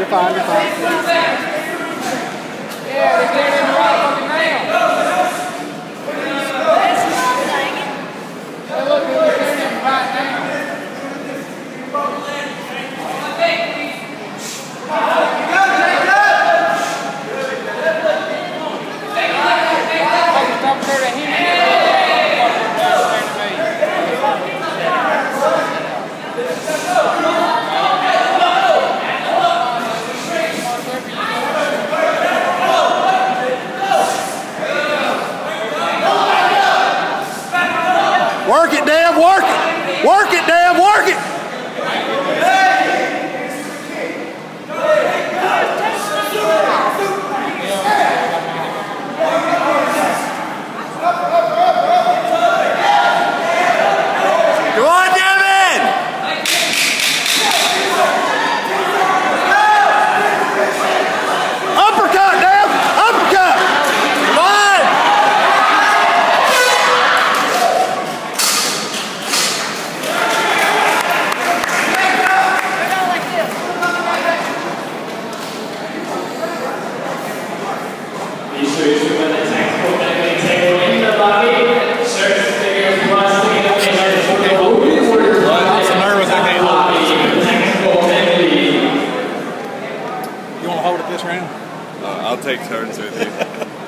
fine, you're fine. Yeah, they did it in the right fucking nail. Hey, look, they're doing it in the right nail. Work it, Dev, work it! Work it, Dev, work it! Come on, Devin! Uppercut, Dev! Uppercut! Come on! I'll take turns with you.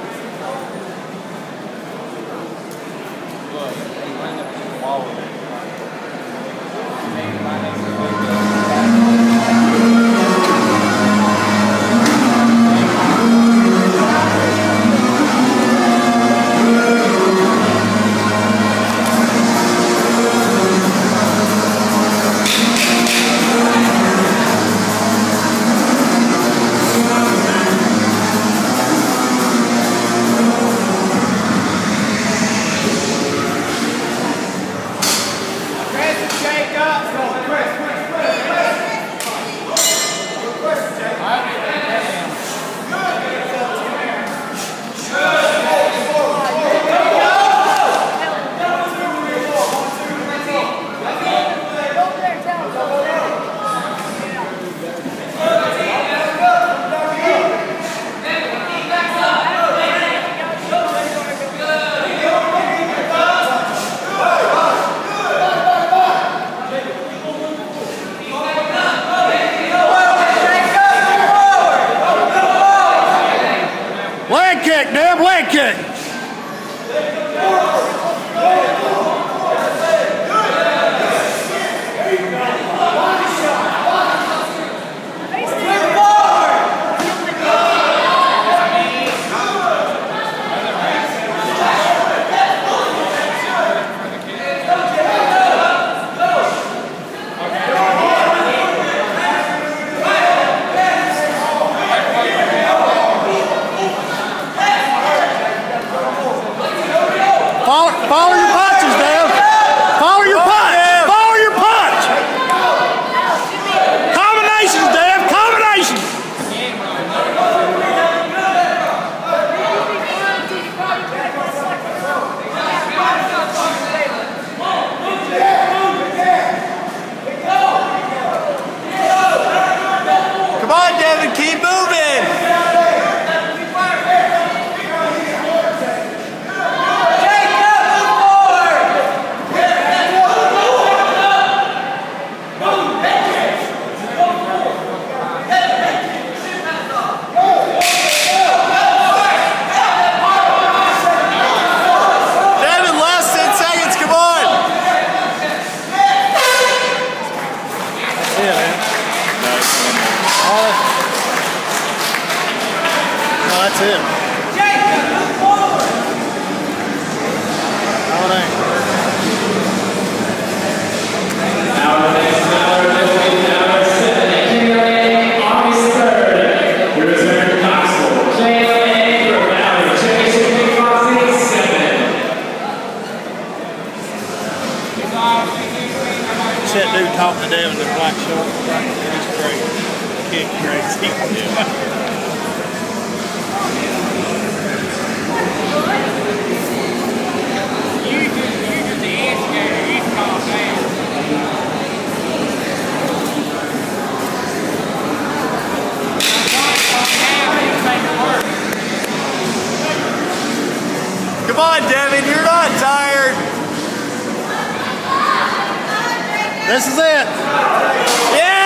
Leg kick, Dev, leg kick! Follow your punches, Dev. Follow your punch. Follow your punch. Combinations, Dev. Combinations. Come on, Devin, keep moving. That's it. Jacob, move forward. Oh, dang. August 3rd, we return to Knoxville. Claim for Valor. Championship kickboxing 7. That dude talking to Devin in the black shorts. He's crazy. Kick crazy. on, Devin, you're not tired. This is it. Yeah!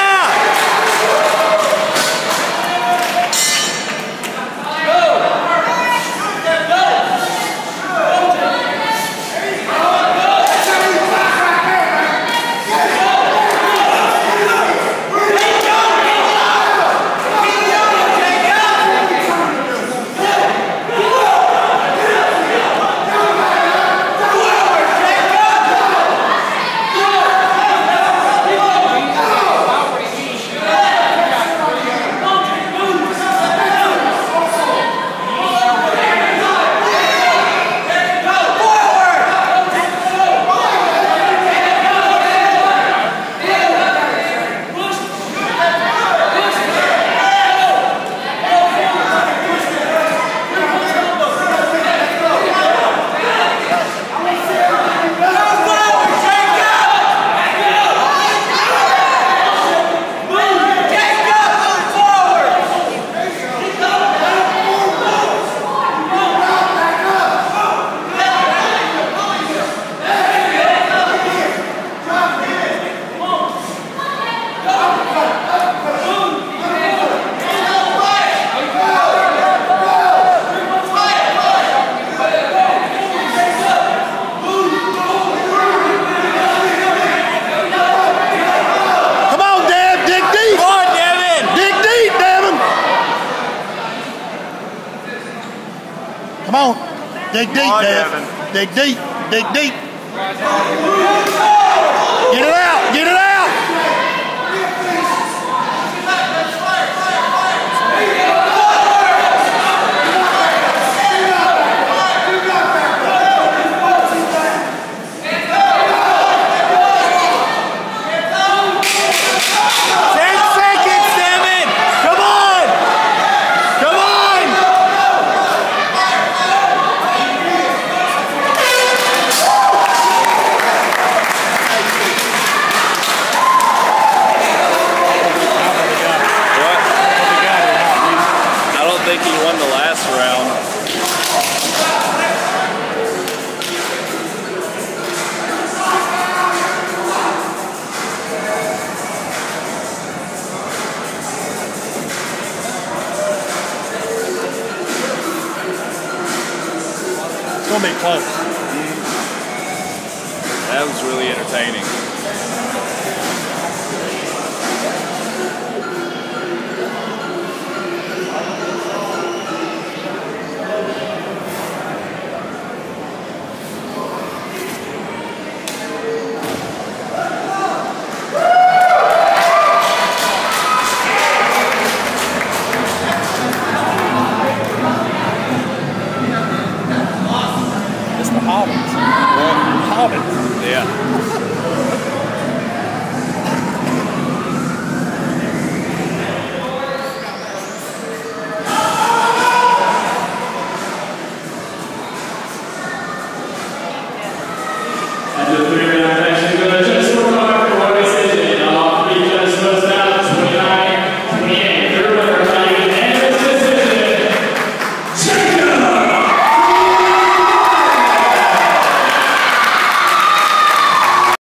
Come on. Dig deep, Devin. Dig deep. Dig deep. Get it out. Get it out. 10 seconds, Devin. Come on. Come on. What? I don't think he won the last round. It's going to be close. That was really entertaining.